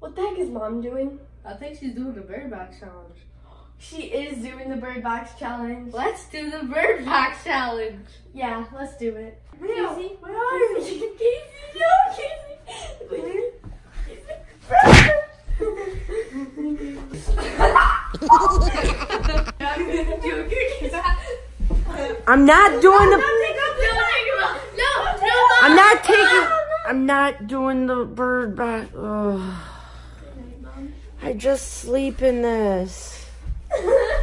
What the heck is Mom doing? I think she's doing the bird box challenge. She is doing the bird box challenge. Let's do the bird box challenge. Yeah, let's do it. Casey, where are you? Casey, no, Casey. I'm not doing the. No. I'm not doing the bird box. Ugh. I just sleep in this.